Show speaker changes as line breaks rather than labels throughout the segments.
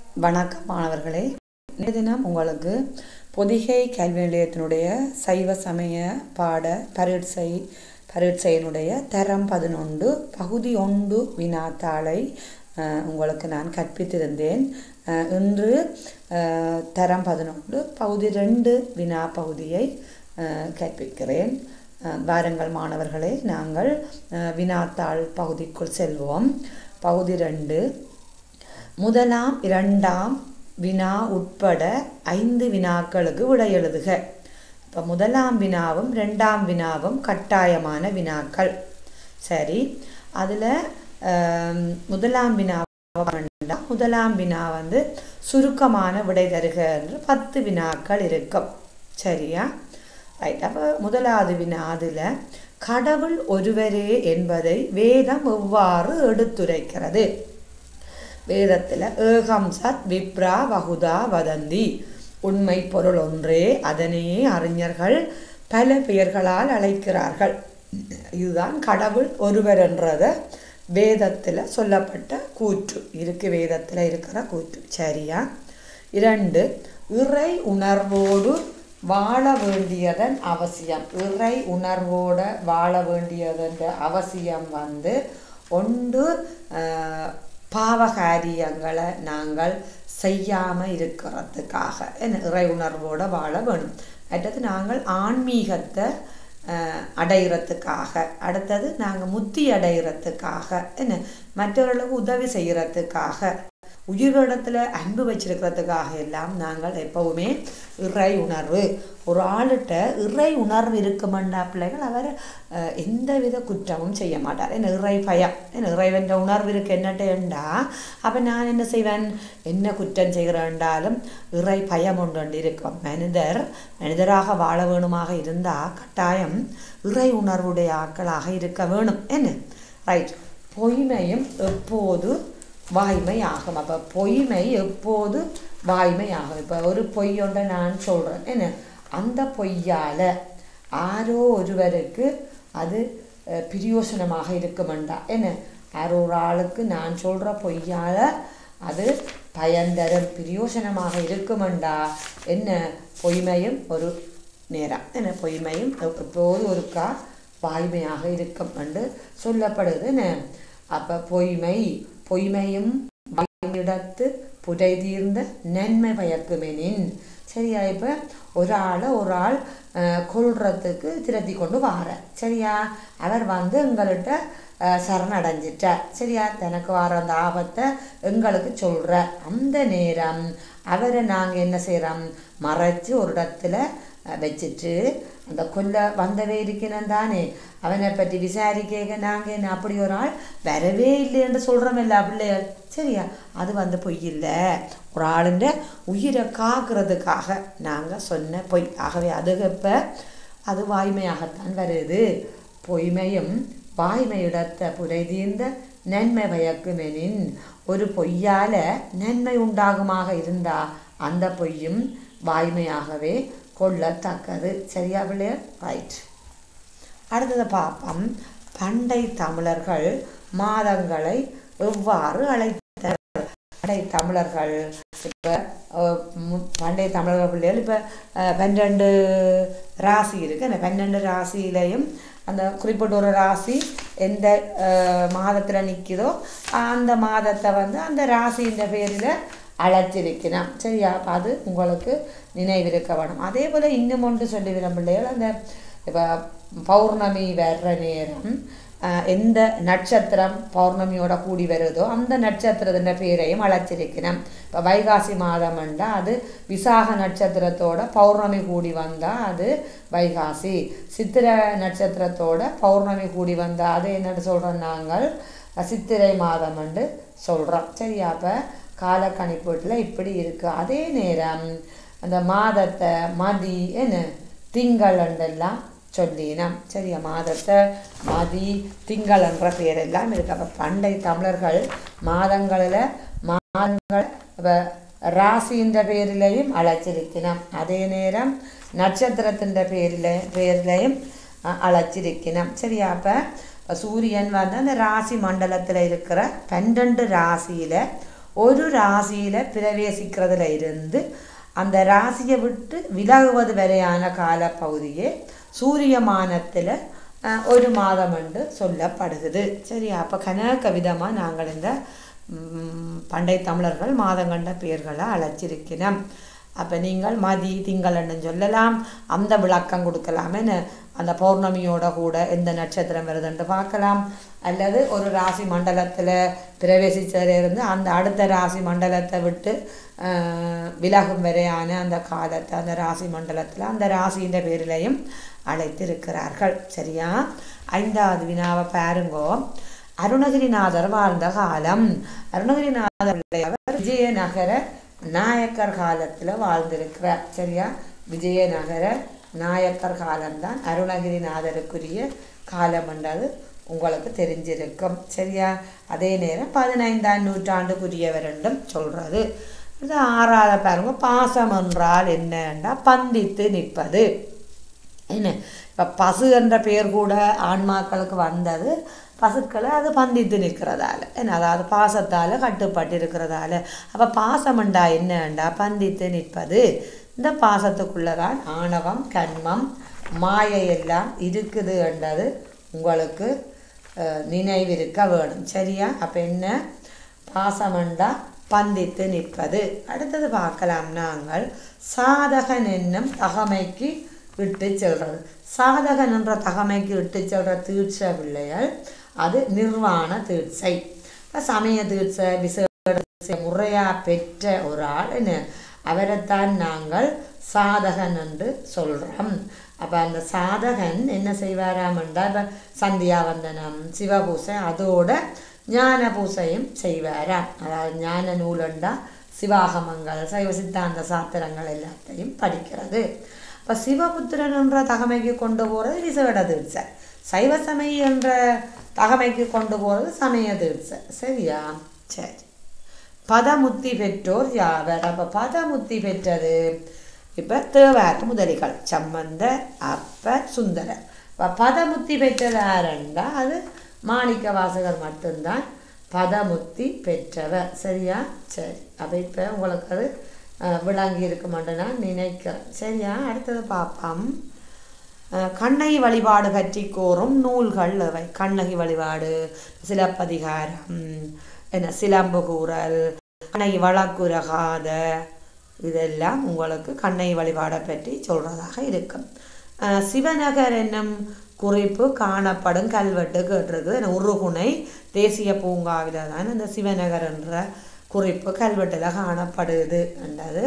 வணக்கம் மாணவர்களே. இன்றைய தினம் உங்களுக்கு பொதிகை கல்வி நிலையத்தினுடைய சைவ சமய பாட பரீட்சையினுடைய தரம் 11 பகுதி 1 வினாத்தாளை உங்களுக்கு நான் கற்பித்திருந்தேன். இன்று தரம் 11 பகுதி 2 வினா பகுதியை கற்பிக்கிறேன். வாருங்கள் மாணவர்களே, நாங்கள் வினாத்தாள் பகுதிக்குள் செல்வோம். பகுதி 2 முதலாம் இரண்டாம் வினா உட்பட 5 வினாக்களுக்கு விடை எழுதுக. இப்போ முதலாம் வினாவும் ரெண்டாம் வினாவும் கட்டாயமான வினாக்கள். சரி, அதில் முதலாம் வினா சுருக்கமான விடை தருக என்று 10 வினாக்கள் இருக்கும். சரியா? ரைட். அப்போ முதலாவது வினா, அதில் கடவுள் ஒருவரே என்பதை வேதம் எவ்வாறு எடுத்துரைக்கிறது? வேதத்தில் ஏகம் சத் விப்ரா வகுதா வதந்தி, உண்மை பொருள் ஒன்றே, அதனையே அறிஞர்கள் பல பெயர்களால் அழைக்கிறார்கள். இதுதான் கடவுள் ஒருவர் என்றத வேதத்தில் சொல்லப்பட்ட கூற்று இருக்கு, வேதத்தில் இருக்கிற கூற்று. சரியா? 2 இறை உணர்வோடு வாழ வேண்டியதன் அவசியம். இறை உணர்வோடு வாழ வேண்டியதன் அவசியம் ஒன்று பாவகாரியங்களை நாங்கள் செய்யாமல் இருக்கிறதுக்காக இறை உணர்வோடு வாழ வேணும். அடுத்தது நாங்கள் ஆன்மீகத்தை அடைகிறதுக்காக, அடுத்தது நாங்கள் முத்தி அடைகிறதுக்காக, மற்றவர்களுக்கு உதவி செய்கிறதுக்காக, உயிரிடத்தில் அன்பு வச்சிருக்கிறதுக்காக எல்லாம் நாங்கள் எப்பவுமே இறை உணர்வு, ஒரு ஆளுகிட்ட இறை உணர்வு இருக்குமெண்டா பிள்ளைகள் அவர் எந்தவித குற்றமும் செய்ய மாட்டார். என்ன இறை பயம், என்ன இறைவன் உணர்வு இருக்கு என்னட்டேண்டா, அப்போ நான் என்ன செய்வேன், என்ன குற்றம் செய்கிறேன்டாலும் இறை பயம் ஒன்று இருக்கும். மனிதராக வாழ வேணுமாக இருந்தால் கட்டாயம் இறை உணர்வுடைய ஆட்களாக இருக்க வேணும். என்ன ரைட். பொய்மையும் எப்போது வாய்மை ஆகும். அப்போ பொய்மை எப்போது வாய்மை ஆகும். இப்போ ஒரு பொய்யொன்றை நான் சொல்கிறேன், என்ன அந்த பொய்யால் யாரோ ஒருவருக்கு அது பிரயோசனமாக இருக்குமெண்டா, என்ன யாரோ ஒரு ஆளுக்கு நான் சொல்கிற பொய்யால் அது பயன்தரும் பிரயோசனமாக இருக்குமெண்டா, என்ன பொய்மையும் ஒரு நேரம், என்ன பொய்மையும் எப்போது ஒருக்கா வாய்மையாக இருக்கும் என்று சொல்லப்படுது. என்ன அப்போ பொய்மையும் இடத்து புடை தீர்ந்த நன்மை பயக்குமெனின். சரியா? இப்போ ஒரு ஆள் கொள்றதுக்கு திரட்டி கொண்டு வார, சரியா? அவர் எங்கள்கிட்ட சரணடைஞ்சிட்டார், சரியா? தனக்கு வர அந்த ஆபத்தை எங்களுக்கு சொல்கிற அந்த நேரம் அவரை நாங்கள் என்ன செய்கிறோம், மறைச்சி ஒரு இடத்துல வச்சுட்டு அந்த கொல்ல வந்தவே இருக்கணும் தானே, அவனை பற்றி விசாரிக்க நாங்கள் என்ன அப்படி ஒரு ஆள் வரவே இல்லைன்னு சொல்கிறோமில்ல பிள்ளைகள். சரியா? அது பொய் இல்லை, ஒரு ஆளுன்ற உயிரை காக்கிறதுக்காக நாங்கள் சொன்ன பொய். ஆகவே இப்போ அது வாய்மையாகத்தான் வருது. பொய்மையும் வாய்மையிடத்த புரை தீர்ந்த நன்மை பயக்குமெனின், ஒரு பொய்யால் நன்மை உண்டாகுமாக இருந்தால் அந்த பொய்யும் வாய்மையாகவே கொள்ளத்தக்கது. சரியா பிள்ளையர்? ரைட். அடுத்தது பார்ப்போம். பண்டை தமிழர்கள் மாதங்களை எவ்வாறு அழைத்தனர்? பண்டை தமிழர்கள் இப்போ பண்டைய தமிழர்கள் பிள்ளைகள் இப்போ 12 ராசி இருக்குது. அந்த 12 ராசியிலையும் அந்த குறிப்பிட்ட ஒரு ராசி எந்த மாதத்தில் நிற்குதோ அந்த மாதத்தை அந்த ராசின்ற பேரில் அழைச்சிருக்கணும். சரியா? அது உங்களுக்கு நினைவிருக்க வேணும். அதே போல் இன்னும் ஒன்று சொல்லி பிள்ளைகள், அந்த இப்போ பௌர்ணமி வர்ற நேரம் எந்த நட்சத்திரம் பௌர்ணமியோட கூடி வருதோ அந்த நட்சத்திரத்தின் பேரையும் அழைச்சிருக்கணும். இப்போ வைகாசி மாதம் என்றால் அது விசாக நட்சத்திரத்தோட பௌர்ணமி கூடி வந்தால் அது வைகாசி, சித்திரை நட்சத்திரத்தோட பௌர்ணமி கூடி வந்தால் அது என்னென்னு சொல்கிறோம், நாங்கள் சித்திரை மாதம் என்று சொல்கிறோம். சரியா? அப்போ காலக்கணிப்பீட்டில் இப்படி இருக்குது. அதே நேரம் அந்த மாதத்தை மதி திங்கள் என்றெல்லாம் சொல்லினோம். சரியா? மாதத்தை மதி திங்கள் என்ற பேரெல்லாம் இருக்கு. அப்போ பண்டை தமிழர்கள் மாதங்கள் ராசின்ற பேரிலையும் அழைச்சிருக்கணும். அதே நேரம் நட்சத்திரத்தின் பேரிலையும் அழைச்சிருக்கணும். சரியா? அப்போ சூரியன் அந்த ராசி மண்டலத்தில் இருக்கிற 12 ராசியில் ஒரு ராசியில் பிரவேசிக்கிறதுல இருந்து அந்த ராசியை விட்டு விலகுவது வரையான காலப்பகுதியே சூரியமானத்தில் ஒரு மாதம் என்று சொல்லப்படுகிறது. சரியா? அப்போ கணக்க விதமாக நாங்கள் இந்த பண்டை தமிழர்கள் மாதங்கண்ட பெயர்களை அழைச்சிருக்கிறோம். அப்போ நீங்கள் மதி திங்களன்னு சொல்லலாம், அந்த விளக்கம் கொடுக்கலாமே. அந்த பௌர்ணமியோட கூட எந்த நட்சத்திரம் வருதுன்னு பார்க்கலாம். அல்லது ஒரு ராசி மண்டலத்தில் பிரவேசிச்சதிலிருந்து அந்த அடுத்த ராசி மண்டலத்தை விட்டு விலகும் வரையான அந்த காலத்தை அந்த ராசி மண்டலத்தில் அந்த ராசியின் பேரிலையும் அழைத்திருக்கிறார்கள். சரியா? 5வது வினாவை பாருங்கோ. அருணகிரிநாதர் வாழ்ந்த காலம். அருணகிரிநாதர் விஜயநகர நாயக்கர் காலத்தில் வாழ்ந்திருக்கிறார். சரியா? விஜயநகர நாயக்கர் காலம்தான் அருணகிரிநாதருக்குரிய காலம் என்றது உங்களுக்கு தெரிஞ்சிருக்கும். சரியா? அதே நேரம் 15ஆம் நூற்றாண்டுக்குரியவர் என்றும் சொல்கிறது. 6வது பாருங்க. பாசம் என்றால் என்னன்னா பந்தித்து நிற்பது. என்ன இப்போ பசு என்ற பெயர் கூட ஆன்மாக்களுக்கு வந்தது பசுக்களை அது பந்தித்து நிற்கிறதால. என்ன அதாவது பாசத்தால் கட்டுப்பட்டு இருக்கிறதால. அப்போ பாசம்ண்டா என்னண்டா பந்தித்து நிற்பது. இந்த பாசத்துக்குள்ளதான் ஆணவம் கண்மம் மாயை எல்லாம் இருக்குது என்றது உங்களுக்கு நினைவிருக்க வேணும். சரியா? அப்போ என்ன பாசமண்டா பந்தித்து நிற்பது. அடுத்தது பார்க்கலாம் நாங்கள். சாதகன் என்னும் தகமைக்கு விட்டு செல்றது. சாதகன் என்ற தகமைக்கு விட்டு செல்ற தீட்சை பிள்ளைகள் அது நிர்வாண தீட்சை. சமய தீட்சை விசேட முறையாக பெற்ற ஒரு ஆள் அவரைத்தான் நாங்கள் சாதகன் என்று சொல்கிறோம். அப்போ அந்த சாதகன் என்ன செய்வாராமண்டா இப்போ சந்தியாவந்தனம் சிவபூசை அதோட ஞான பூசையும் செய்வாராம். அதாவது ஞான நூலண்டா சிவாகமங்கள் சைவ சித்தாந்த சாத்திரங்கள் எல்லாத்தையும் படிக்கிறது. இப்போ சிவபுத்திரன் என்ற தகமைக்கு கொண்டு போகிறது விசேட தீட்சை. சைவ சமய என்ற தகமைக்கு கொண்டு போகிறது சமய தீட்சை. சரியா? சரி. பதமுத்தி பெற்றோர் யாவர். அப்போ பதமுத்தி பெற்றது இப்போ தேவார முதலிகள் சம்பந்த அப்பர் சுந்தரர். இப்போ பதமுத்தி பெற்றது யாருண்டா அது மாணிக்க வாசகர் மட்டும்தான் பதமுத்தி பெற்றவர். சரியா? சரி. அப்போ இப்போ உங்களுக்கு அது விளங்கி இருக்குமென்று நான் நினைக்கிறேன். சரியா? அடுத்தது பார்ப்போம். கண்ணகி வழிபாடு பற்றி கோரும் நூல்கள் அவை. கண்ணகி வழிபாடு, சிலப்பதிகாரம், என்ன சிலம்பு கூறல், கண்ணகி வழக்குரகாத, இதெல்லாம் உங்களுக்கு கண்ணகி வழிபாடை பற்றி சொல்கிறதாக இருக்கும். சிவநகர் என்னும் குறிப்பு காணப்படும் கல்வெட்டு கேட்டிருக்கு. உருகுணை தேசிய பூங்காவில் தான் இந்த சிவநகர் என்ற குறிப்பு கல்வெட்டில் காணப்படுது என்றது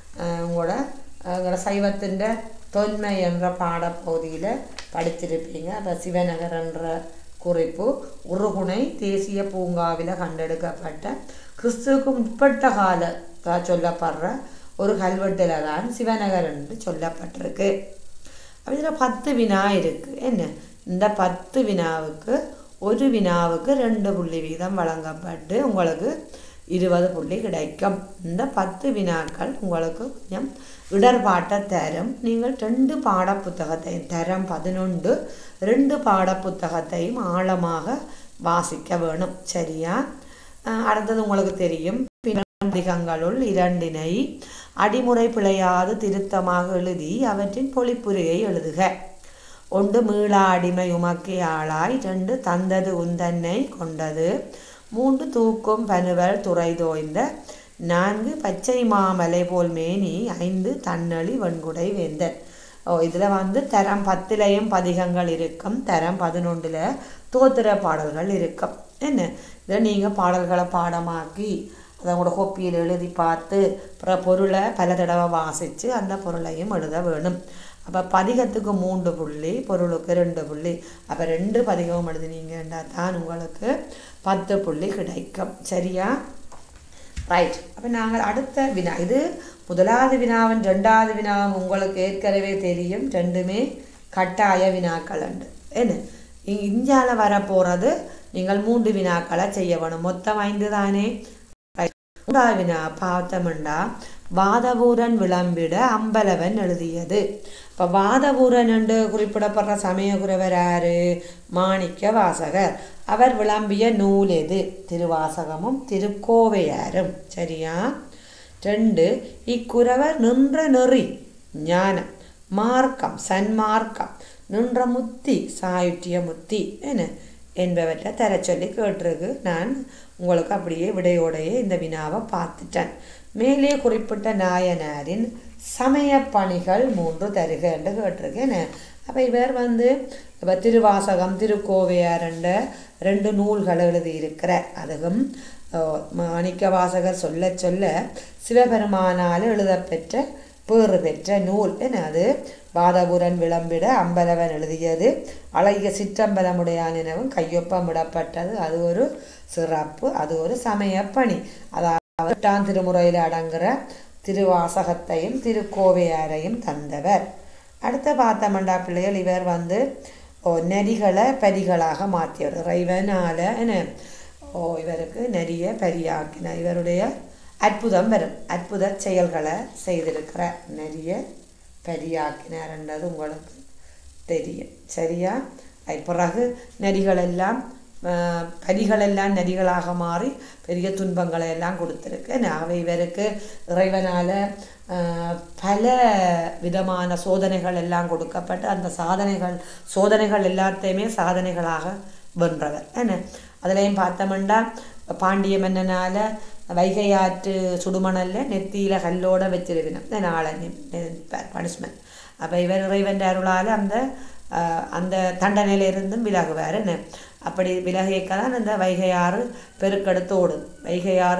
உங்களோட சைவத்தின் தொன்மை என்ற பாடப்பகுதியில் படிச்சிருப்பீங்க. அப்போ சிவநகர் என்ற குறிப்பு உருகுணை தேசிய பூங்காவில் கண்டெடுக்கப்பட்ட கிறிஸ்துவுக்கு முற்பட்ட கால சொல்லப்படுற ஒரு கல்வெட்டில் தான் சிவநகர் என்று சொல்லப்பட்டிருக்கு. இதில் 10 வினா இருக்குது. என்ன இந்த 10 வினாவுக்கு ஒரு வினாவுக்கு 2 புள்ளி வீதம் வழங்கப்பட்டு உங்களுக்கு 20 புள்ளி கிடைக்கும். இந்த 10 வினாக்கள் உங்களுக்கு கொஞ்சம் இடர்பாட்டை தரும். நீங்கள் 2 பாடப்புத்தகத்தையும் தரம் 11 2 பாடப்புத்தகத்தையும் ஆழமாக வாசிக்க வேணும். சரியா? அடுத்தது உங்களுக்கு தெரியும். அதிகங்களுள் 2 அடிமுறை பிழையாது திருத்தமாக எழுதி அவற்றின் பொழிப்புரையை எழுதுக. 1 மீளா அடிமை உமக்கே ஆளாய். 2 தந்தது உந்தன்னை கொண்டது. 3 தூக்கும் பனுவல் துறை தோய்ந்த. 4 பச்சை மாமலை போல் மேனி. 5 தன்னழி வெண்குடை வேந்தன். இதில் தரம் 10லையும் பதிகங்கள் இருக்கும். தரம் 11ல் தோத்திர பாடல்கள் இருக்கும். என்ன இதில் நீங்கள் பாடல்களை பாடமாக்கி அதை உங்களோட கோப்பியில் எழுதி பார்த்து பொருளை பல தடவை வாசித்து அந்த பொருளையும் எழுத வேணும். அப்போ பதிகத்துக்கு 3 புள்ளி பொருளுக்கு 2 புள்ளி. அப்போ 2 பதிகமும் எழுதினீங்கன்னா தான் உங்களுக்கு 10 புள்ளி கிடைக்கும். சரியா? ரைட். அப்போ நாங்கள் அடுத்த வினா, இது முதலாவது வினாவும் 2வது வினாவும் உங்களுக்கு ஏற்கனவே தெரியும். 2மே கட்டாய வினாக்கள் உண்டு. என்ன இந்தியாவில் வரப்போகிறது நீங்கள் 3 வினாக்களை செய்ய வேணும். மொத்தம் 5 தானே. வினா பார்த்தோம்னா வாதவூரன் விளம்பிட அம்பலவன் எழுதியது. இப்போ வாதவூரன் என்று குறிப்பிடப்படுற சமயகுரவர் யாரு? மாணிக்க வாசகர். அவர் விளம்பிய நூல் எது? திருவாசகமும் திருக்கோவையாரும். சரியா? 2 இக்குறவர் நின்ற நெறி ஞானம் மார்க்கம் சன்மார்க்கம் நின்ற முத்தி சாயுட்டிய முத்தி என்ன என்பவற்றை தர சொல்லி கேட்டிருக்கு. நான் உங்களுக்கு அப்படியே விடையோடையே இந்த வினாவை பார்த்துட்டேன். மேலே குறிப்பிட்ட நாயனாரின் சமய பணிகள் 3 தருக என்று கேட்டிருக்கேன். அப்போ இவர் இப்போ திருவாசகம் திருக்கோவையார் என்ற 2 நூல்கள் எழுதியிருக்கிறார். அதுவும் மாணிக்க வாசகர் சொல்ல சொல்ல சிவபெருமானால் எழுதப்பெற்ற பேறு பெற்ற நூல் என்ன அது? வாதபுரன் விளம்பிட அம்பலவன் எழுதியது. அழகிய சிற்றம்பலமுடையான் எனவும் கையொப்பமிடப்பட்டது. அது ஒரு சிறப்பு, அது ஒரு சமய பணி. அதாவது 8ஆம் திருமுறையில் அடங்குகிற திருவாசகத்தையும் திருக்கோவையாரையும் தந்தவர். அடுத்த பார்த்தமண்டா பிள்ளைகள் இவர் நெறிகளை பரிகளாக மாற்றியவர். இறைவனால என்ன இவருக்கு நிறைய பரியாக்கின. இவருடைய அற்புதம் வரும், அற்புத செயல்களை செய்திருக்கிறார். நிறைய பரியாக்கினார்ன்றது உங்களுக்கு தெரியும். சரியா? பிறகு நெறிகளெல்லாம் பரிகளெல்லாம் நெறிகளாக மாறி பெரிய துன்பங்களை எல்லாம் கொடுத்துருக்கு. அவை இவருக்கு இறைவனால் பல விதமான சோதனைகள் எல்லாம் கொடுக்கப்பட்டு அந்த சோதனைகள் எல்லாத்தையுமே சாதனைகளாக வென்றவர் என்ன. அதுலேயும் பார்த்தோம்னா பாண்டிய மன்னனால் வைகை ஆற்று சுடுமணலில் நெத்தியில் கல்லோட வச்சிருக்கணும் நாளை பனிஷ்மெண்ட். அப்போ இவர் இறைவன் அருளால் அந்த தண்டனையிலிருந்தும் விலகுவார் என்ன. அப்படி விலகியக்கதான் அந்த வைகை ஆறு பெருக்கெடுத்து ஓடும். வைகை ஆறு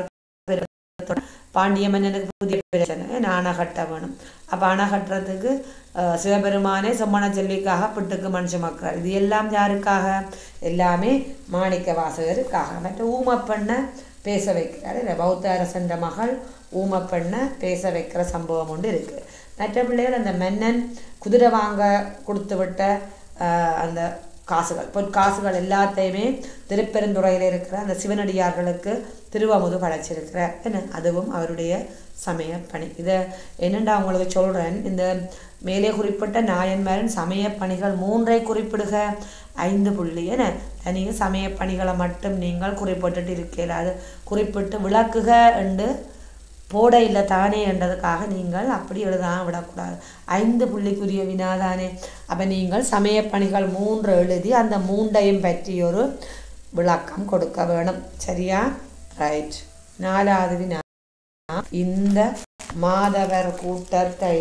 பாண்டிய மன்னனுக்கு புதிய பிரச்சனை அணை வேணும். அப்போ அணை கட்டுறதுக்கு சிவபெருமானே செம்மண செல்விக்காக பிட்டுக்கு மனுஷ மக்கள். இது எல்லாம் யாருக்காக? எல்லாமே மாணிக்க வாசகருக்காக. மற்ற ஊமப்பெண்ணை பேச வைக்கிறார். பௌத்த அரசன்ற மகள் ஊமப்பெண்ணை பேச வைக்கிற சம்பவம் ஒன்று இருக்குது. மற்ற பிள்ளைகள் அந்த மன்னன் குதிரை வாங்க கொடுத்து விட்ட அந்த காசுகள் பொற்காசுகள் எல்லாத்தையுமே திருப்பெருந்துறையில் இருக்கிற அந்த சிவனடியார்களுக்கு திருவமுது படைச்சிருக்கிறார் என்ன. அதுவும் அவருடைய சமய பணி. இதை என்னென்னா உங்களுக்கு சொல்கிறேன். இந்த மேலே குறிப்பிட்ட நாயன்மாரின் சமய பணிகள் 3ஐ குறிப்பிடுக 5 புள்ளி என தனியாக சமய பணிகளை மட்டும் நீங்கள் குறிப்பிட்டுட்டு இருக்கீங்களா? அது குறிப்பிட்டு விளக்குக என்று போட இல்லை தானே என்றதுக்காக நீங்கள் அப்படி எழுதாமல் விடக்கூடாது. 5 புள்ளிக்குரிய வினாதானே. அப்போ நீங்கள் சமய பணிகள் 3 எழுதி அந்த 3ஐயும் பற்றி ஒரு விளக்கம் கொடுக்க வேணும். சரியா? ரைட். 4வது வினா. இந்த மாதவர் கூட்டத்தை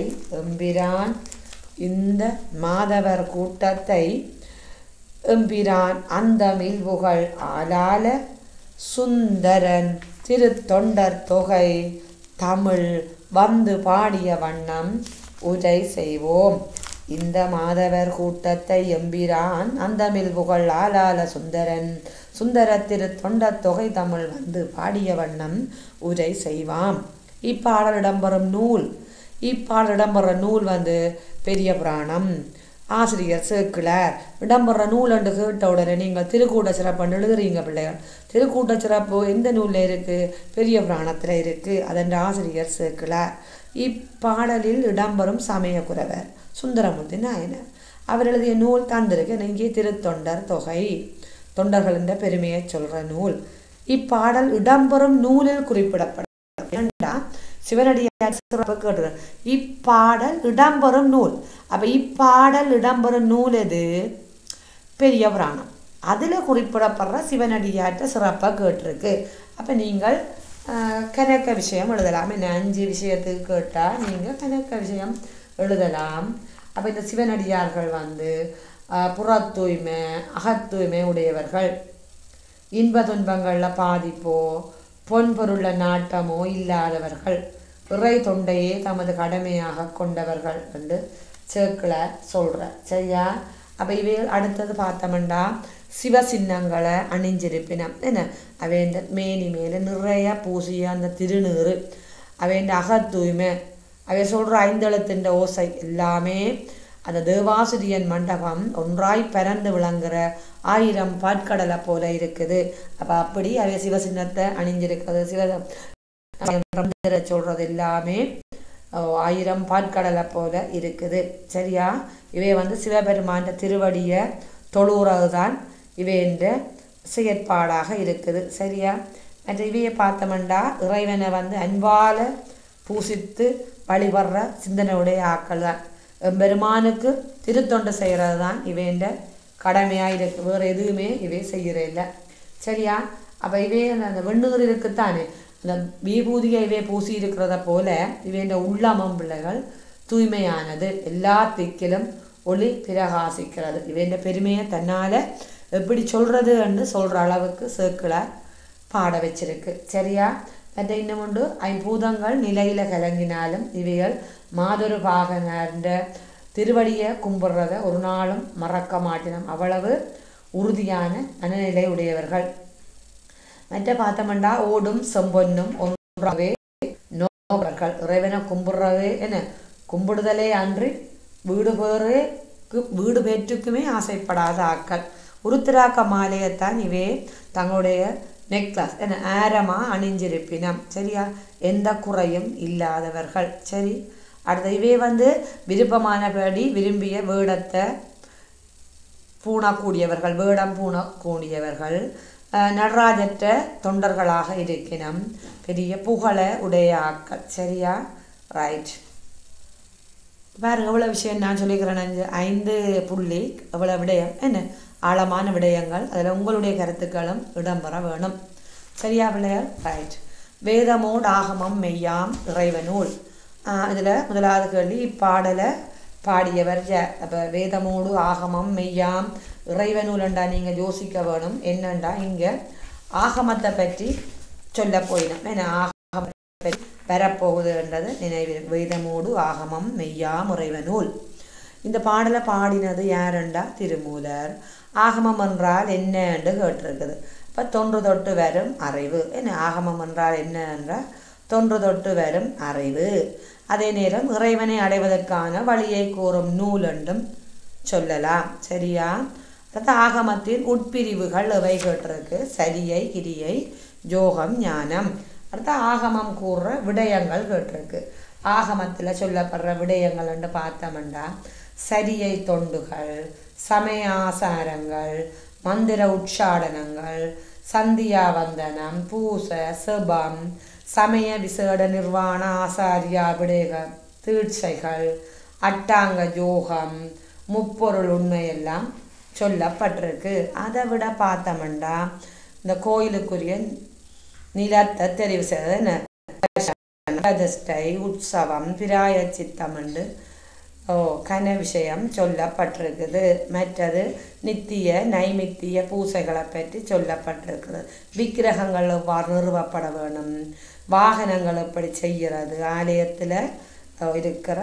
எம்பிரான் அந்த மில்வுகள் ஆளால சுந்தரன் திருத்தொண்டர் தொகை தமிழ் பாடிய வண்ணம் உரை செய்வோம். இந்த மாதவர் கூட்டத்தை எம்பிரான் அந்த மில்வுகள் ஆளால சுந்தர திருத்தொண்டர் தொகை தமிழ் பாடிய வண்ணம் உரை செய்வாம். இப்பாடல் இடம்பெறும் நூல் பெரிய புராணம். ஆசிரியர் சேக்கிழார். இடம்பெற நூல் என்று கேட்ட உடனே நீங்கள் திருக்கூட்ட சிறப்பு எழுதுறீங்க பிள்ளைகள். திருக்கூட்ட சிறப்பு எந்த நூலில் இருக்குது? பெரிய புராணத்தில் இருக்குது. அதன் ஆசிரியர் சேக்கிழார். இப்பாடலில் இடம்பெறும் சமயகுரவர் சுந்தரமூர்த்தி நாயனார். அவர் எழுதிய நூல் தந்திருக்கு. இங்கே திருத்தொண்டர் தொகை, தொண்டர்கள் என்ற பெருமையை சொல்கிற நூல். இப்பாடல் இடம்பெறும் நூலில் குறிப்பிடப்படும். சிவனடியார் சிறப்பு கேட்டு இப்பாடல் இடம்பெறும் நூல். அப்போ இப்பாடல் இடம்பெறும் நூல் எது? பெரிய புராணம். அதில் குறிப்பிடப்படுற சிவனடியாற்ற சிறப்பாக கேட்டிருக்கு. அப்போ நீங்கள் கணக்க விஷயம் எழுதலாம். என்ன 5 விஷயத்துக்கு கேட்டால் நீங்கள் கணக்க விஷயம் எழுதலாம். அப்போ இந்த சிவனடியார்கள் புறத்தூய்மை அகத்தூய்மை உடையவர்கள், இன்ப துன்பங்களில் பாதிப்போ பொன்பொருள நாட்டமோ இல்லாதவர்கள், இறை தொண்டையே தமது கடமையாக கொண்டவர்கள் என்று சேக்கிழார் சொல்கிறார். சரியா? அப்போ இவை அடுத்தது பார்த்தோம்னா சிவ சின்னங்களை அணிஞ்சிருப்பினம் என்ன. அவைண்ட மேனி மேலே நிறைய பூசிய அந்த திருநீறு, அவைண்ட அகத்தூய்மை, அவை சொல்கிற 5 எழுத்தின் ஓசை எல்லாமே அந்த தேவாசிரியன் மண்டபம் ஒன்றாய் பறந்து விளங்குற 1000 பாற்கடலை போல இருக்குது. அப்போ அப்படி அவை சிவசின்னத்தை அணிஞ்சிருக்கிறது. சொல்றது எல்லாமே 1000 பாற்கடலை போல இருக்குது. சரியா? இவை சிவபெருமான் திருவடியை தொழுகிறது தான் இவைன்ற செயற்பாடாக இருக்குது. சரியா? மற்ற இவையை பார்த்தோம்னா இறைவனை அன்பால பூசித்து வழிபடுற சிந்தனையுடைய ஆக்கள் தான். பெருமானுக்கு திருத்தொண்டு செய்கிறது தான் இவைன்ற கடமையாக இருக்கு. வேறு எதுவுமே இவை செய்கிறதில்லை. சரியா? அப்போ இவே அந்த வெண்ணுகிற இருக்குத்தானே அந்த விபூதியை இவை பூசி இருக்கிறத போல இவைன்ற உள்ளமம் பிள்ளைகள் தூய்மையானது, எல்லா திக்கிலும் ஒளி பிரகாசிக்கிறது. இவைன்ற பெருமையை தன்னால் எப்படி சொல்கிறது என்று சொல்கிற அளவுக்கு சேக்கிழார் பாட வச்சிருக்கு. சரியா? மற்ற இன்னும் உண்டு, ஐம்பூதங்கள் நிலையில் கலங்கினாலும் இவைகள் மாதொரு பாகன்ற திருவடியை கும்பிட்றத ஒரு நாளும் மறக்க மாட்டினோம். அவ்வளவு உறுதியான மனநிலை உடையவர்கள். மற்ற பார்த்தோம்னா ஓடும் செம்பொன்னும் ஒன்றாகவே நோக்கர்கள். இறைவனை கும்பிட்றதே என்ன கும்பிடுதலே அன்றி வீடு பேற்றுக்குமே ஆசைப்படாத ஆக்கள். உருத்திராக்க மாலையைத்தான் இவே தங்களுடைய நெக்லஸ் என்ன ஆரமாக அணிஞ்சிருப்பினம். சரியா? எந்த குறையும் இல்லாதவர்கள். சரி, அடுத்த இவே விருப்பமானபடி விரும்பிய வேடத்தை பூணக்கூடியவர்கள், வேடம் பூணக்கூடியவர்கள், நடராஜற்ற தொண்டர்களாக இருக்கணும், பெரிய புகழ உடைய ஆக்கள். சரியா? ரைட். பாருங்க, எவ்வளோ விஷயம் நான் சொல்லிக்கிறேன். 5 புள்ளி எவ்வளோ விடயம் என்ன ஆழமான விடயங்கள், அதில் உங்களுடைய கருத்துக்களும் இடம்பெற வேணும். சரியா பிள்ளைகள்? ரைட். வேதமோடு ஆகமம் மெய்யாம் இறைவனூல். இதில் முதலாவது கேள்வி, இப்பாடலை பாடியவர் அப்போ வேதமோடு ஆகமம் மெய்யாம் இறைவனூல்ண்டா நீங்கள் யோசிக்க வேணும். என்னண்டா இங்கே ஆகமத்தை பற்றி சொல்ல போயிடும். ஏன்னா ஆகமத்தை பற்றி வரப்போகுதுன்றது நினைவில். வேதமோடு ஆகமம் மெய்யாம் இறைவனூல். இந்த பாடலை பாடினது யாருண்டா? திருமூலர். ஆகமம் என்றால் என்ன என்று கேட்டிருக்குது. இப்போ தொன்று தொட்டு வரும் அறிவு. என்ன ஆகமம் என்றால் என்ன என்றால் தொன்று தொட்டு வரும் அறிவு. அதே நேரம் இறைவனை அடைவதற்கான வழியை கூறும் நூல் என்றும் சொல்லலாம். சரியா? அடுத்த ஆகமத்தின் உட்பிரிவுகள் எவை கேட்டிருக்கு? சரியை, கிரியை, யோகம், ஞானம். அடுத்த ஆகமம் கூறுற விடயங்கள் கேட்டிருக்கு. ஆகமத்தில் சொல்லப்படுற விடயங்கள் என்று பார்த்தோம்னா சரியை தொண்டுகள், சமய ஆசாரங்கள், மந்திர உச்சாடனங்கள், சந்தியாவந்தனம், பூச, செபம், சமய விசேட நிர்வாண ஆசாரியா விடேக தீட்சைகள், அட்டாங்க யோகம், முப்பொருள் உண்மையெல்லாம் சொல்லப்பட்டிருக்கு. அதை விட பார்த்தோம்னா இந்த கோயிலுக்குரிய நிலத்தை தெரிவு செய்வது பிரதிஷ்டை, உற்சவம், பிராய சித்தம் என்று கன விஷயம் சொல்லப்பட்டிருக்குது. மற்றது நித்திய நைமித்திய பூசைகளை பற்றி சொல்லப்பட்டிருக்குது. விக்கிரகங்கள் எவ்வாறு நிறுவப்பட வேணும், வாகனங்கள் எப்படி செய்கிறது, ஆலயத்தில் இருக்கிற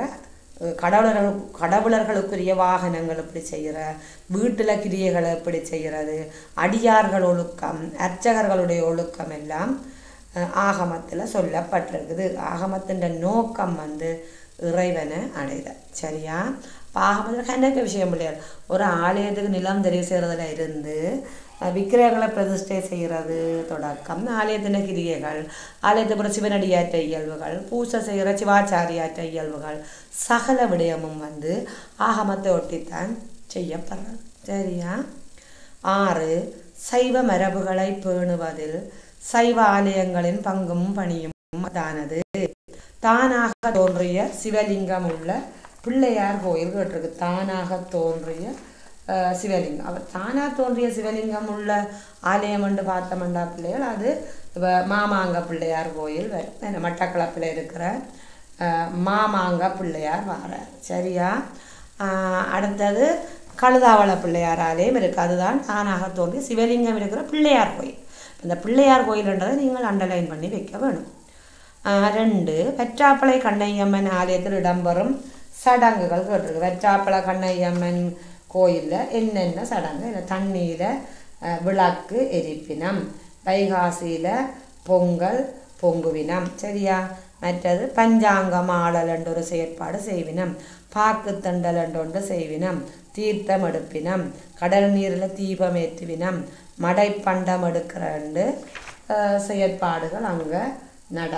கடவுளர்களுக்குரிய வாகனங்கள் எப்படி செய்கிற, வீட்டில் கிரியைகளை எப்படி செய்கிறது, அடியார்கள் ஒழுக்கம், அர்ச்சகர்களுடைய ஒழுக்கம் எல்லாம் ஆகமத்தில் சொல்லப்பட்டிருக்குது. ஆகமத்தின் நோக்கம் இறைவனை அடைத. சரியா? ஆகமத்தில் கணக்க விஷயம் இல்லையா? ஒரு ஆலயத்துக்கு நிலம் தெரிவு செய்கிறதுல இருந்து விக்கிரகங்களை பிரதிஷ்டை செய்கிறது தொடக்கம், ஆலயத்தின கிரியைகள், ஆலயத்துக்குற சிவனடியாற்ற இயல்புகள், பூசை செய்கிற சிவாச்சாரியாற்ற இயல்புகள், சகல விடயமும் ஆகமத்தை ஒட்டித்தான் செய்யப்படுறது. சரியா? 6 சைவ மரபுகளை பேணுவதில் சைவ ஆலயங்களின் பங்கும் பணியும் தானது. தானாக தோன்றிய சிவலிங்கம் உள்ள பிள்ளையார் கோயில் கேட்டிருக்கு. தானாக தோன்றிய சிவலிங்கம், அவர் தானாக தோன்றிய சிவலிங்கம் உள்ள ஆலயம் என்று பார்த்தோம்னா பிள்ளைகள் அது இப்போ மாமாங்க பிள்ளையார் கோயில் வரும். மட்டக்களப்பில் இருக்கிற மாமாங்க பிள்ளையார் வாரார். சரியா? அடுத்தது கழுதாவள பிள்ளையார் ஆலயம் இருக்குது. அதுதான் தானாக தோன்றிய சிவலிங்கம் இருக்கிற பிள்ளையார் கோயில். இந்த பிள்ளையார் கோயில்ன்றதை நீங்கள் அண்டர்லைன் பண்ணி வைக்க வேணும். 2 வெற்றாப்பளை கண்ணையம்மன் ஆலயத்தில் இடம்பெறும் சடங்குகள் கேட்டிருக்கு. வெற்றாப்பளை கண்ணையம்மன் கோயிலில் என்னென்ன சடங்கு? தண்ணியில் விளக்கு எரிப்பினம், வைகாசியில் பொங்கல் பொங்குவினம். சரியா? மற்றது பஞ்சாங்கம் ஆடல் என்ற ஒரு செயற்பாடு செய்வினம், பாக்குத்தண்டல் என்றொன்று செய்வினம், தீர்த்தம் எடுப்பினம், கடல் நீரில் தீபம் ஏற்றுவினம், மடைப்பண்டம் எடுக்கிற செயற்பாடுகள் அங்கே நடக்கும்.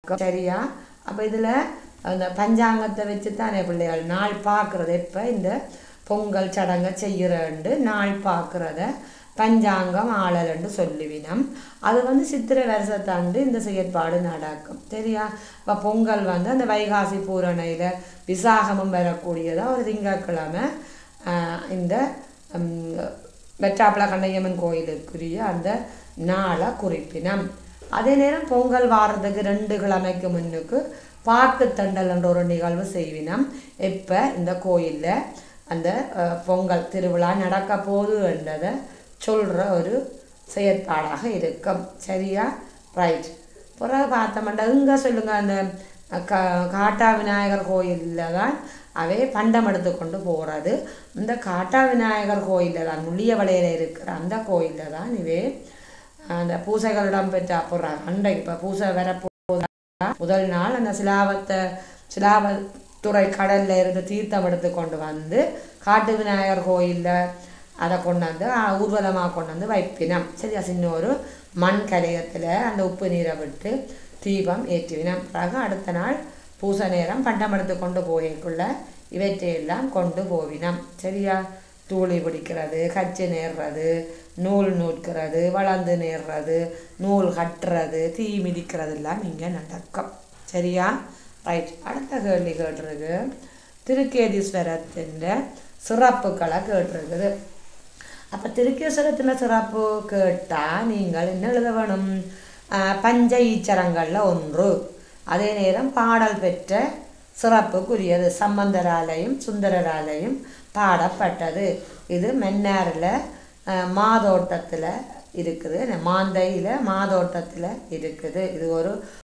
சரியா? அப்போ இதில் அந்த பஞ்சாங்கத்தை வச்சு தானே பிள்ளைகள் நாள் பார்க்குறது. இப்போ இந்த பொங்கல் சடங்கை செய்கிறண்டு நாள் பார்க்குறத பஞ்சாங்கம் ஆளலண்டு சொல்லுவினம். அது வந்து சித்திரை வருஷத்தாண்டு இந்த செயற்பாடு நடக்கும். சரியா? இப்போ பொங்கல் வந்து அந்த வைகாசி பூரணையில் விசாகமும் வரக்கூடியதாக ஒரு திங்கட்கிழமை இந்த வெற்றாப்பள கண்ணையம்மன் கோயிலுக்குரிய அந்த நாளை குறிப்பினம். அதே நேரம் பொங்கல் வாரத்துக்கு 2 கிழமைக்கு முன்னுக்கு பாக்கு தண்டல் என்ற ஒரு நிகழ்வு செய்வினம். இப்போ இந்த கோயிலில் அந்த பொங்கல் திருவிழா நடக்க போகுது என்றதை சொல்கிற ஒரு செயற்பாடாக இருக்கும். சரியா? ரைட். பிறகு பார்த்தோம்னா இங்கே சொல்லுங்கள், அந்த காட்டா விநாயகர் கோயிலில் தான் அவை பண்டம் எடுத்து கொண்டு போகிறது. இந்த காட்டா விநாயகர் கோயிலில் தான் முள்ளியவளையில் இருக்கிற அந்த கோயிலில் தான் இவே அந்த பூசைகளிடம் பெற்ற போடுறாங்க. அன்றைக்கு இப்போ பூசை வரப்போதா முதல் நாள் அந்த சிலாவத்துறை கடலில் இருந்து தீர்த்தம் எடுத்து கொண்டு வந்து காட்டு விநாயகர் கோயிலில் அதை கொண்டாந்து ஊர்வலமாக கொண்டாந்து வைப்பினம். சரியா? சின்ன ஒரு மண் கலையத்தில் அந்த உப்பு நீரை விட்டு தீபம் ஏற்றுவினம். பிறகு அடுத்த நாள் பூசை நேரம் பண்டம் எடுத்து கொண்டு போய்க்குள்ள இவற்றையெல்லாம் கொண்டு போவினம். சரியா? தூளி பிடிக்கிறது, கச்சி நேர்றது, நூல் நூற்கிறது, வளர்ந்து நேர்றது, நூல் கட்டுறது, தீ மிதிக்கிறது எல்லாம் இங்கே நடக்கும். சரியா? ரைட். அடுத்த கேள்வி கேட்டிருக்கு, திருக்கேதீஸ்வரத்தின் சிறப்புகளை கேட்டிருக்குது. அப்போ திருக்கேஸ்வரத்தில் சிறப்பு கேட்டால் நீங்கள் என்ன எழுத வேணும்? பஞ்ச ஈச்சரங்களில் ஒன்று. அதே நேரம் பாடல் பெற்ற சிறப்புக்குரியது, சம்பந்தராலையும் சுந்தரராலையும் பாடப்பட்டது. இது மன்னாரில் மாதோட்டத்தில் இருக்குது, மாந்தையில் மாதோட்டத்தில் இருக்குது. இது ஒரு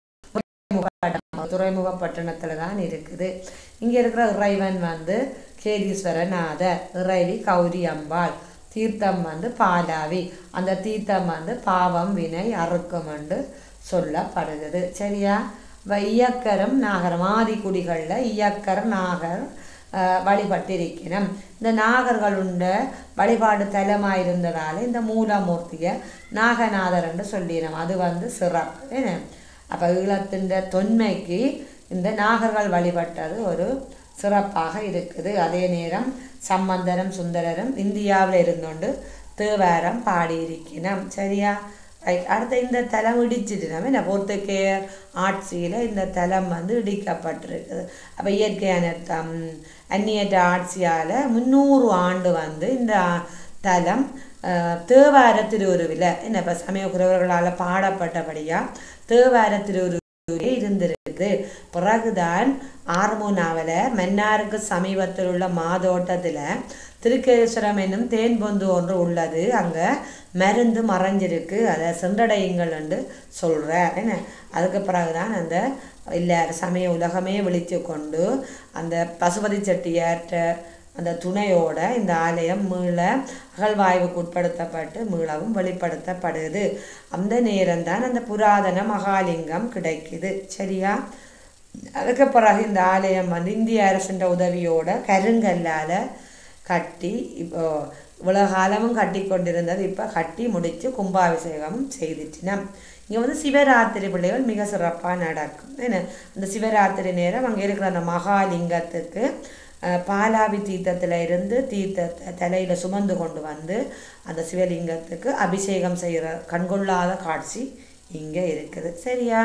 துறைமுகப்பட்டணத்தில் தான் இருக்குது. இங்கே இருக்கிற இறைவன் வந்து கேதீஸ்வரநாதர், இறைவி கௌரி அம்பாள், தீர்த்தம் வந்து பாலாவி, அந்த தீர்த்தம் வந்து பாவம் வினை அறுக்கும் என்று சொல்லப்படுகிறது. சரியா? இயக்கரும் நாகரம் ஆதிக்குடிகளில் இயக்கர் நாகர் வழிபட்டிருக்கணும். இந்த நாகர்களுண்ட வழிபாடு தலமாயிருந்ததால் இந்த மூலமூர்த்தியை நாகநாதர் என்று சொல்லினோம். அது வந்து சிறப்பு. என்ன? அப்போ ஈழத்தின் தொன்மைக்கு இந்த நாகர்கள் வழிபட்டது ஒரு சிறப்பாக இருக்குது. அதே நேரம் சம்பந்தரும் சுந்தரரும் இந்தியாவில் இருந்தோண்டு தேவாரம் பாடியிருக்கணும். சரியா? ரைட். அடுத்த இந்த தலம் இடிச்சிட்டு நம்ம என்ன போர்த்துகேயர் ஆட்சியில் இந்த தலம் வந்து இடிக்கப்பட்டிருக்குது. அப்போ இயற்கை அனர்த்தம் அந்நியற்ற ஆட்சியால் 300 ஆண்டு வந்து இந்த தலம் தேவார திருவுருவில் என்ன இப்போ சமயக்குறவர்களால் பாடப்பட்டபடியாக தேவார திருவுருவிலே இருந்திருக்குது. பிறகுதான் ஆர்மோனாவில் மன்னாருக்கு சமீபத்தில் உள்ள மாதோட்டத்தில் திருக்கேஸ்வரம் என்னும் தேன் பொந்து ஒன்று உள்ளது. அங்கே மருந்து மறைஞ்சிருக்கு, அதை சென்றடையுங்கள் என்று சொல்கிறார். என்ன? அதுக்கு பிறகுதான் அந்த எல்லாரும் சமய உலகமே விழித்து கொண்டு அந்த பசுபதி செட்டியாற்ற அந்த துணையோட இந்த ஆலயம் மீள அகழ்வாய்வுக்கு உட்படுத்தப்பட்டு மீளவும் வெளிப்படுத்தப்படுது. அந்த நேரம்தான் அந்த புராதன மகாலிங்கம் கிடைக்குது. சரியா? அதுக்கு பிறகு இந்த ஆலயம் வந்து இந்திய அரசின் உதவியோட கருங்கல்லால் கட்டி இப்போ இவ்வளோ காலமும் கட்டி கொண்டிருந்தது. இப்போ கட்டி முடித்து கும்பாபிஷேகமும் செய்துட்டினோம். இங்கே வந்து சிவராத்திரி பிள்ளைகள் மிக சிறப்பாக நடக்கும். என்ன? அந்த சிவராத்திரி நேரம் அங்கே இருக்கிற அந்த மகாலிங்கத்துக்கு பாலாவி தீர்த்தத்தில் இருந்து தீர்த்தத்தை தலையில் சுமந்து கொண்டு வந்து அந்த சிவலிங்கத்துக்கு அபிஷேகம் செய்கிற கண்கொள்ளாத காட்சி இங்கே இருக்குது. சரியா?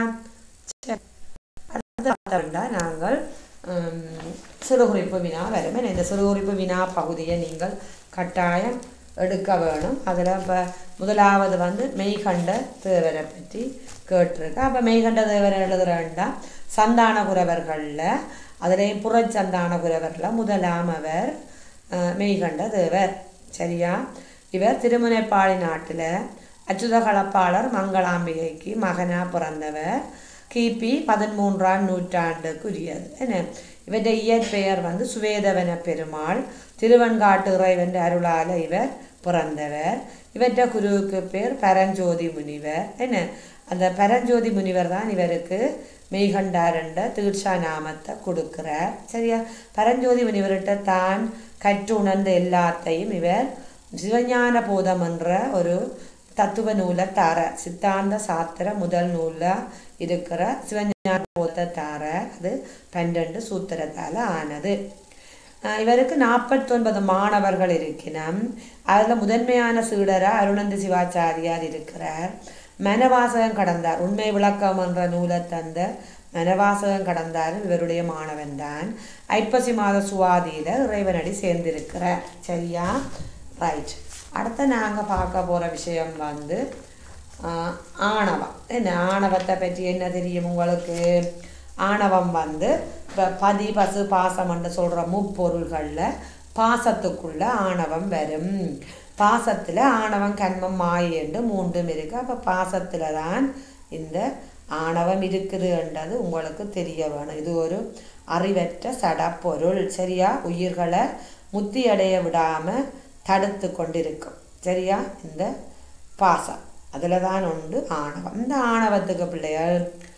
அடுத்து பார்த்தோம்னா நாங்கள் சிறுகுறிப்பு வினா வரும். இந்த சிறுகுறிப்பு வினா பகுதியை நீங்கள் கட்டாயம் எடுக்க வேணும். அதில் இப்போ முதலாவது வந்து மெய்கண்ட தேவரை பற்றி கேட்டிருக்கு. அப்போ மெய்கண்ட தேவரை எழுதுகிறேன்டா சந்தான குரவர்களில் அதிலேயும் புறச்சந்தான குரவரில் முதலாம் அவர் மெய்கண்ட தேவர். சரியா? இவர் திருமுனைப்பாடி நாட்டில் அச்சுத கலப்பாளர் மங்களாம்பிகைக்கு மகனாக பிறந்தவர். கிபி 13ஆம் நூற்றாண்டுக்குரியது. என்ன? இவருடைய இயற்பெயர் வந்து சுவேதவன பெருமாள். திருவெண்காட்டு இறைவன் அருளால் இவர் பிறந்தவர். இவற்றை குருவுக்கு பேர் பரஞ்சோதி முனிவர். என்ன? அந்த பரஞ்சோதி முனிவர் தான் இவருக்கு மெய்கண்டார் என்ற தீட்சா நாமத்தை கொடுக்கிறார். சரியா? பரஞ்சோதி முனிவர்கிட்ட தான் கற்று உணர்ந்த எல்லாத்தையும் இவர் சிவஞான போதம் என்ற ஒரு தத்துவ நூலை தார, சித்தாந்த சாத்திர முதல் நூலில் இருக்கிற சிவஞான போத்த தார, அது 12 சூத்திரத்தால் ஆனது. இவருக்கு 49 மாணவர்கள் இருக்கினம். அதில் முதன்மையான சீடராக அருணந்தி சிவாச்சாரியார் இருக்கிறார். மனவாசகம் கடந்தார், உண்மை விளக்கம் என்ற நூலை தந்த மனவாசகம் கடந்தார் இவருடைய மாணவன் தான். ஐப்பசி மாத சுவாதியில் இறைவனடி சேர்ந்திருக்கிறார். சரியா? ரைட். அடுத்து நாங்கள் பார்க்க போகிற விஷயம் வந்து ஆணவம். என்ன ஆணவத்தை பற்றி என்ன தெரியும் உங்களுக்கு? ஆணவம் வந்து இப்போ பதி பசு பாசம் என்று சொல்கிற முப்பொருள்களில் பாசத்துக்குள்ள ஆணவம் வரும். பாசத்தில் ஆணவம் கண்மம் மாயை என்று 3 இருக்குது. அப்போ பாசத்தில் தான் இந்த ஆணவம் இருக்குதுன்றது உங்களுக்கு தெரிய வேணும். இது ஒரு அறிவற்ற சடப்பொருள். சரியா? உயிர்களை முத்தி அடைய விடாமல் தடுத்து கொண்டிருக்கும். சரியா? இந்த பாசம் அதில் தான் உண்டு ஆணவம். இந்த ஆணவத்துக்கு பிள்ளைகள்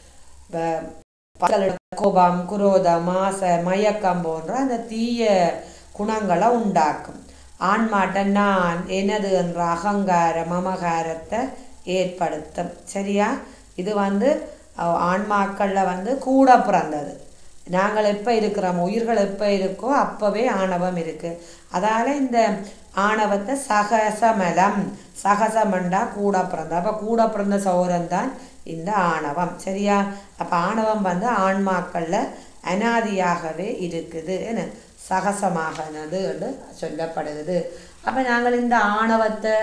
கோபம், குரோதம், ஆசை, மயக்கம் போன்ற அந்த தீய குணங்களை உண்டாக்கும். ஆன்மாட்ட நான் எனது என்ற அகங்கார மமகாரத்தை ஏற்படுத்தும். சரியா? இது வந்து ஆன்மாக்களில் வந்து கூட பிறந்தது. நாங்கள் எப்போ இருக்கிறோம், உயிர்கள் எப்போ இருக்கோ அப்போவே ஆணவம் இருக்குது. அதால் இந்த ஆணவத்தை சகசமலம், சகசமண்டா கூட பிறந்த, அப்போ கூட பிறந்த சௌரந்தான் இந்த ஆணவம். சரியா? அப்போ ஆணவம் வந்து ஆன்மாக்களில் அனாதியாகவே இருக்குது, என்ன சகசமாகனது என்று சொல்லப்படுகிறது. அப்போ நாங்கள் இந்த ஆணவத்தை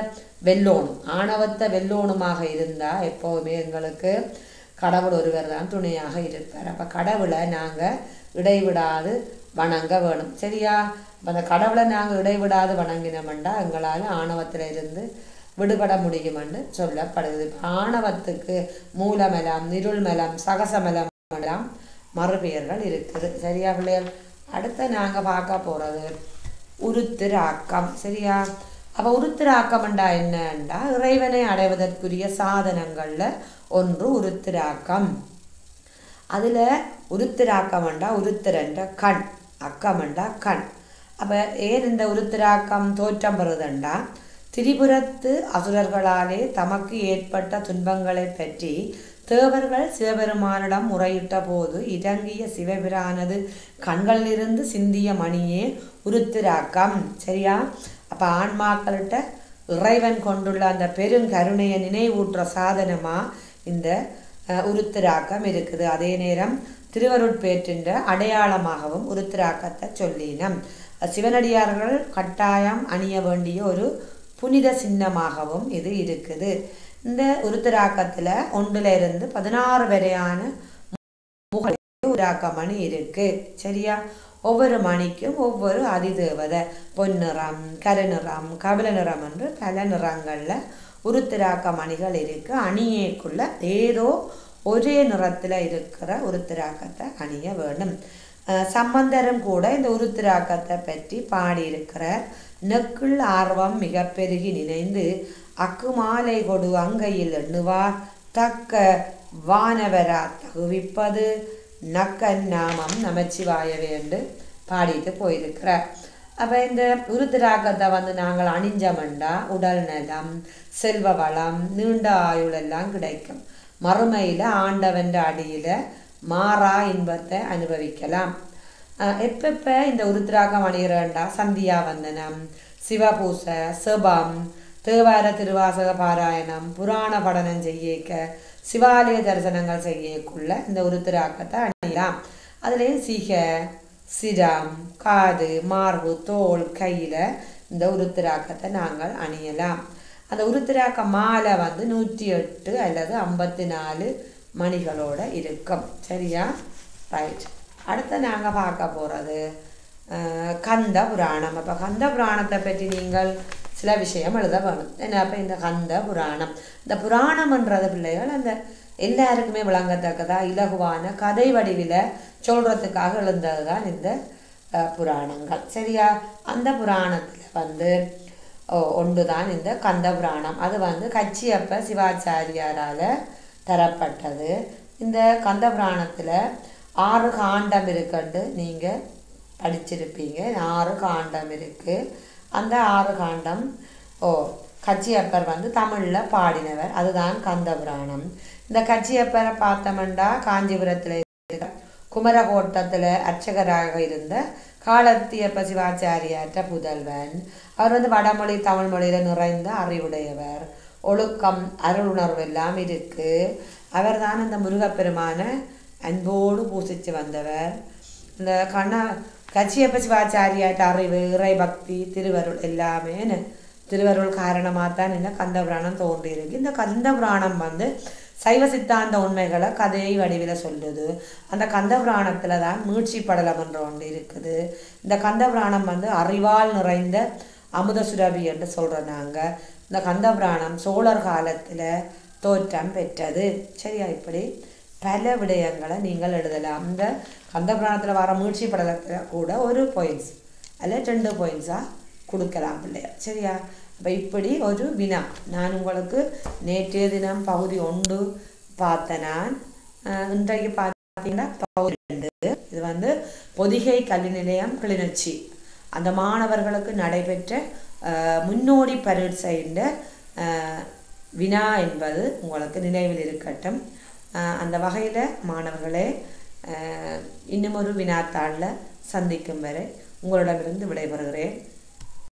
வெல்லோணுமாக இருந்தால் எப்போவுமே எங்களுக்கு கடவுள் ஒருவர் தான் துணையாக இருப்பார். அப்போ கடவுளை நாங்கள் இடைவிடாது வணங்க வேணும். சரியா? அந்த கடவுளை நாங்கள் இடைவிடாது வணங்கினோம்னா எங்களால் ஆணவத்தில் இருந்து விடுபட முடியுமென்று சொல்லப்படுது. ஆணவத்துக்கு மூலமலம், இருள்மலம், சகசமலம் எல்லாம் மறுபெயர்கள் இருக்குது. சரியா பிள்ளைகள்? அடுத்து நாங்கள் பார்க்க போகிறது உருத்திராக்கம். சரியா? அப்போ உருத்திராக்கம்ண்டா என்னண்டா இறைவனை அடைவதற்குரிய சாதனங்களில் ஒன்று உருத்திராக்கம். அதில் உருத்திராக்கம்ண்டா உருத்திரன்ற கண், அக்கமண்டா கண். அப்போ ஏன் இந்த உருத்திராக்கம் தோற்றம் பெறுதுண்டா திரிபுரத்து அசுரர்களாலே தமக்கு ஏற்பட்ட துன்பங்களை பற்றி தேவர்கள் சிவபெருமானிடம் முறையிட்ட போது இறங்கிய சிவபிரானது கண்களிலிருந்து சிந்திய மணியே உருத்திராக்கம். சரியா? அப்போ ஆன்மாக்கள்கிட்ட இறைவன் கொண்டுள்ள அந்த பெருங்கருணையை நினைவூற்ற சாதனமாக இந்த உருத்திராக்கம் இருக்குது. அதே நேரம் திருவருட்பேற்றின்ற அடையாளமாகவும் உருத்திராக்கத்தை சொல்லினம். சிவனடியார்கள் கட்டாயம் அணிய வேண்டிய ஒரு புனித சின்னமாகவும் இது இருக்குது. இந்த உருத்திராக்கத்தில் 1 to 16 வரையான உருத்திராக்க மணி இருக்குது. சரியா? ஒவ்வொரு மணிக்கும் ஒவ்வொரு அதிதேவதை, பொன்னிறம், கருநிறம், கபில நிறம் என்று பல நிறங்களில் உருத்திராக்க மணிகள் இருக்குது. அணியக்குள்ள ஏதோ ஒரே நிறத்தில் இருக்கிற உருத்திராக்கத்தை அணிய வேணும். சம்பந்தரும் கூட இந்த உருத்திராக்கத்தை பற்றி பாடியிருக்கிறார். நெக்குள் ஆர்வம் மிக பெருகி நினைந்து அக்குமாலை கொடு அங்கையில் எண்ணுவார் தக்க வானவரா தகுவிப்பது நக்கன் நாமம் நமச்சிவாயவே என்று பாடிட்டு போயிருக்கிறார். அப்போ இந்த உருத்திராக்கத்தை வந்து நாங்கள் அணிஞ்சமெண்டா உடல் நலம், செல்வ வளம், நீண்ட ஆயுள் எல்லாம் கிடைக்கும். மறுமையில் ஆண்டவன் அடியில் மாறா இன்பத்தை அனுபவிக்கலாம். எப்பப்போ இந்த உருத்திராக்கம் அணிகிறண்டா சந்தியாவந்தனம், சிவபூசை, செபம், தேவார திருவாசக பாராயணம், புராண படனம் செய்யக்க, சிவாலய தரிசனங்கள் செய்யக்குள்ள இந்த உருத்திராக்கத்தை அணியலாம். அதுலேயும் சிகை, சிரம், காது, மார்பு, தோல், கையில் இந்த உருத்திராக்கத்தை நாங்கள் அணியலாம். அந்த உருத்திராக்க மாலை வந்து 108 அல்லது 54 மணிகளோடு இருக்கும். சரியா? ரைட். அடுத்து நாங்கள் பார்க்க போகிறது கந்த புராணம். அப்போ கந்த புராணத்தை பற்றி நீங்கள் சில விஷயம் எழுத வேணும். என்ன? அப்போ இந்த கந்த புராணம், இந்த புராணம்ன்றது பிள்ளைகள் அந்த எல்லாருக்குமே விளங்கத்தக்கதாக இலகுவான கதை வடிவில் சொல்கிறதுக்காக எழுந்தது தான் இந்த புராணங்கள். சரியா? அந்த புராணத்தில் வந்து ஒன்று தான் இந்த கந்த புராணம். அது வந்து கச்சியப்ப சிவாச்சாரியாரால் தரப்பட்டது. இந்த கந்த புராணத்தில் 6 காண்டம் இருக்குன்னு நீங்கள் படிச்சிருப்பீங்க. 6 காண்டம் இருக்குது. அந்த 6 காண்டம் கச்சியப்பர் வந்து தமிழில் பாடினவர். அதுதான் கந்தபுராணம். இந்த கச்சியப்பரை பார்த்தோம்னா காஞ்சிபுரத்தில் இருக்க குமரகோட்டத்தில் அர்ச்சகராக இருந்த காலத்தியப்ப சிவாச்சாரியாற்ற புதல்வன். அவர் வந்து வடமொழி தமிழ் மொழியில் நிறைந்த அறிவுடையவர். ஒழுக்கம் அருளுணர்வு எல்லாம் இருக்கு. அவர் தான் இந்த முருகப்பெருமான அன்போடு பூசித்து வந்தவர். இந்த கச்சியப்ப சிவாச்சாரியாற்ற அறிவு, இறை பக்தி, திருவருள் எல்லாமே திருவருள் காரணமாக தான் இந்த கந்தபுராணம் தோன்றியிருக்கு. இந்த கந்தபுராணம் வந்து சைவ சித்தாந்த உண்மைகளை கதையை வடிவில் சொல்லுது. அந்த கந்தபுராணத்தில் தான் மீட்சி படலம் என்ற ஒன்று இருக்குது. இந்த கந்தபுராணம் வந்து அறிவால் நிறைந்த அமுத சுரபி என்று சொல்கிறோம் நாங்கள். இந்த கந்தபுராணம் சோழர் காலத்தில் தோற்றம் பெற்றது. சரியா? இப்படி பல விடயங்களை நீங்கள் எழுதலாம். இந்த கந்தபுராணத்தில் வர மீட்சி படலத்தில் கூட ஒரு பாயிண்ட்ஸ் அல்ல 2 பாயிண்ட்ஸாக கொடுக்கலாம் பிள்ளையா. சரியா? அப்போ இப்படி ஒரு வினா நான் உங்களுக்கு நேற்றைய தினம் பகுதி 1 பார்த்தேன். நான் இன்றைக்கு பார்த்தீங்கன்னா பகுதி 2. இது வந்து பொதிகை கல்வி நிலையம் கிளிநொச்சி அந்த மாணவர்களுக்கு நடைபெற்ற முன்னோடி பரீட்சையின் வினா என்பது உங்களுக்கு நினைவில் இருக்கட்டும். அந்த வகையில் மாணவர்களே, இன்னும் ஒரு வினாத்தாளில் சந்திக்கும் வரை உங்களிடமிருந்து விடைபெறுகிறேன்.